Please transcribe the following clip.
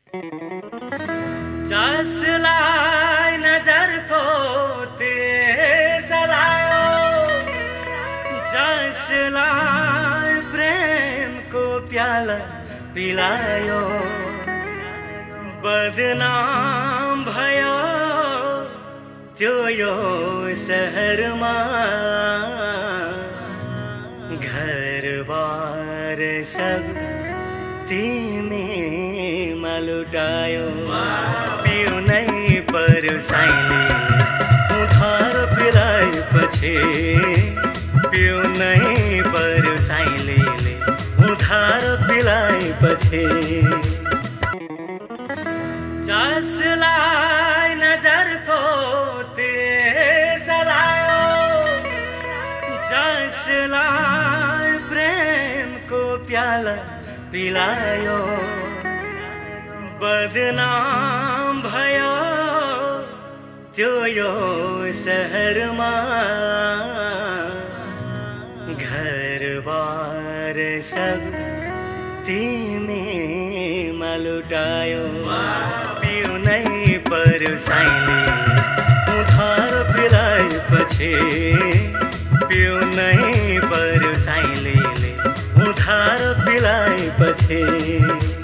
जसलाई नजरको तेल जलायो, जसलाई प्रेमको प्याला पिलायो, बदनाम भयो त्यो यो शहरमा। घरबार सब तिमीमा लुटायो, पिउनै पर्यो साइले उधार पिलाएपछि, पिउनै पर्यो साइले उधार पिलाएपछि। जसलाई नजरको तेल जलायो, जसलाई प्रेमको प्याला पिलायो, बदनाम भयो त्यो यो शहरमा। घरबार सब तिमीमा लुटायो, पिउनै पर्यो साइले उधार पिलाएपछि, पिउनै पर्यो साइले उधार पिलाएपछि।